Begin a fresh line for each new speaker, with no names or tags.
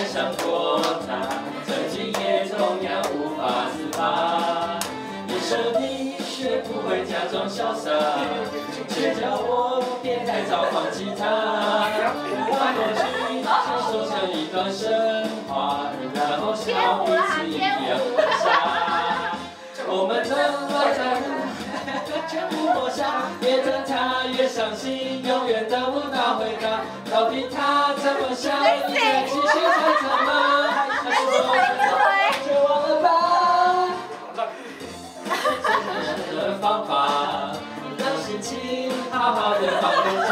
爱上过他，曾经也同样无法自拔。你说你学不会假装潇洒，却叫我别太早放弃他。把过去只说成一段神话，然后笑彼此一样的傻。我们怎么在乎？全部抹杀，越等他越伤心，永远得不到回答。到底他怎么想？你的期许才怎么？还是说绝望了吧？的方法，让心情好好的放空。